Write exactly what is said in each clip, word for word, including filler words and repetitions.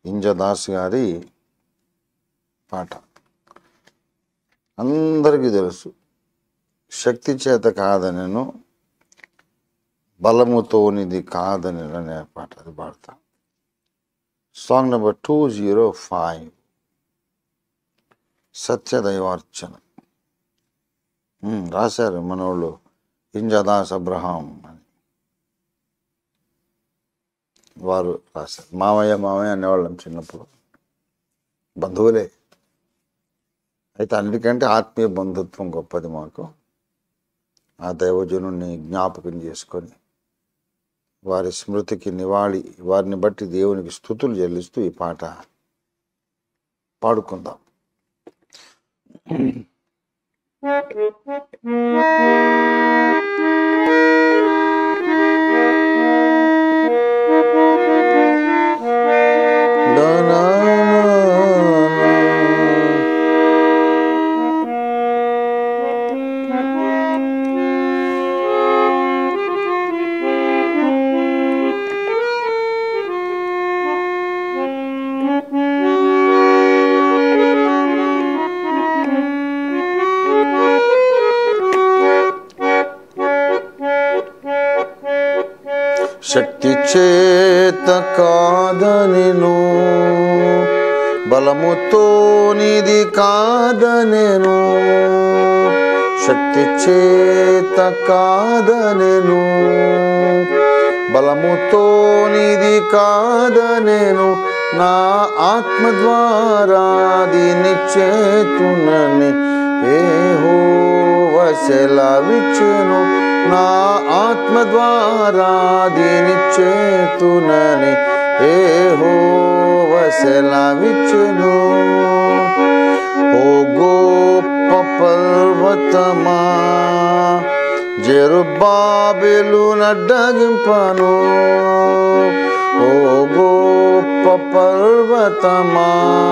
ఇంజదాస్ గారి పాట. అందరికీ తెలుసు, శక్తి చేత కాదనెను బలముతోనిది కాదని అనే పాట, అది పాడతా. Song number two zero five సత్యదైవార్చన రాశారు మనోళ్ళు ఇంజదాస్ అబ్రహాం అని వారు రాశారు. మామయ్య మామయ్య అనేవాళ్ళం చిన్నప్పుడు, బంధువులే. అయితే అన్నిటికంటే ఆత్మీయ బంధుత్వం గొప్పది మాకు. ఆ దైవజనుడిని జ్ఞాపకం చేసుకొని వారి స్మృతికి నివాళి, వారిని బట్టి దేవునికి స్తుతులు చెల్లిస్తూ ఈ పాట పాడుకుందాం. శక్తి చేత కాదనెను బలముతోనిది కాదనెను, శక్తి చేత కాదనెను బలముతోనిది కాదనెను, నా ఆత్మ ద్వారా దీని చేతునని యెహోవా సెలవిచ్చెను, నా ఆత్మ ద్వారా దీని చేతునని యెహోవా సెలవిచ్చెను. ఓ గొప్ప పర్వతమా జెరుబ్బాబెలు నడ్డగింపను, ఓ గొప్ప పర్వతమా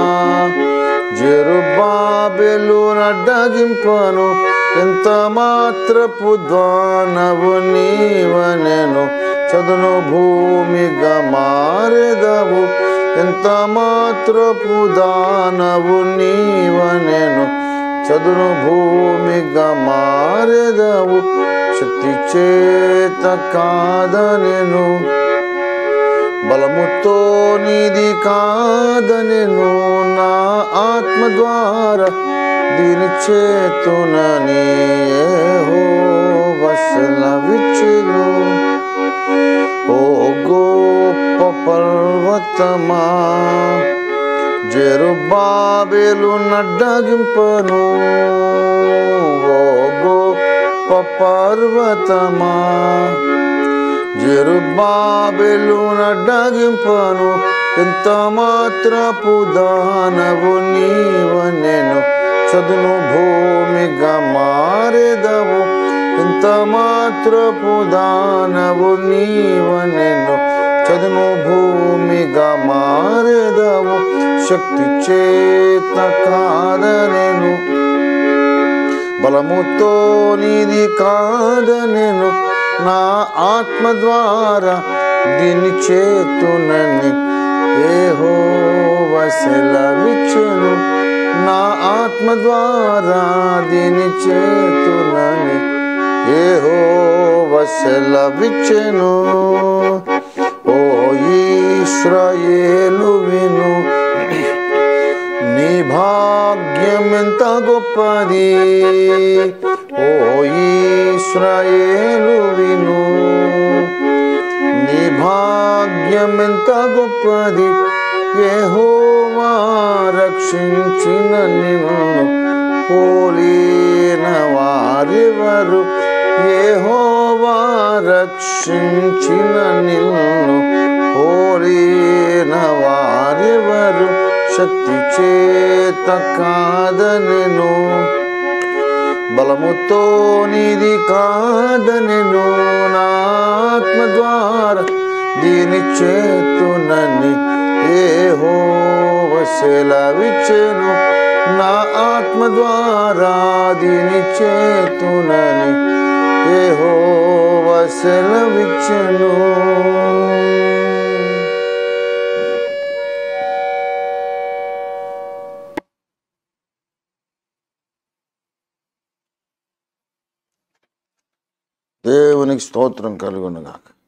జెరుబ్బాబెలు నడ్డగింపను, ఎంత మాత్రపు దానవు నీవనెను చదును భూమిగా మారెదవు, ఎంత మాత్రపు దానవు నీవనెను చదును భూమిగా మారెదవు, శక్తి చేత కాదనెను బలముతోనిది కాదనెను, నా ఆత్మ ద్వారా దీని చేతునని యెహోవా సెలవిచ్చెను. ఓ గొప్ప పర్వతమా జెరుబ్బాబెలు నడ్డగింపను, ఓ గొప్ప పర్వతమా జెరుబ్బాబెలు నడ్డగింపను, ఎంత మాత్రపు దానవు నీవనెను చదును భూమిగా మారెదవు, ఎంత మాత్రపు దానవు నీవనెను చదును భూమిగా మారెదవు, శక్తి చేత కాదనెను బలముతోనిది కాదనెను, నా ఆత్మ ద్వారా దీని చేతునని యెహోవా సెలవిచ్చెను, నా ఆత్మ ద్వారా దీని చేతునని యెహోవా సెలవిచ్చెను. ఓ ఇశ్రాయేలు విను, నీ భాగ్యం ఎంత గొప్పది, ఓ ఇశ్రాయేలు విను, నీ భాగ్యం ఎంత గొప్పది, యెహోవా రక్షించిన నిన్ను పోలిన వారెవరు, యెహోవా రక్షించిన నిన్ను పోలిన వారెవరు, శక్తి చేత కాదనెను బలముతోనిది కాదనెను, నా ఆత్మ ద్వారా దీని చేతునని యెహోవా సెలవిచ్చెను, నా ఆత్మ ద్వారా దీని చేతునని యెహోవా సెలవిచ్చెను. దేవునికి స్తోత్రం కలుగునుగాక.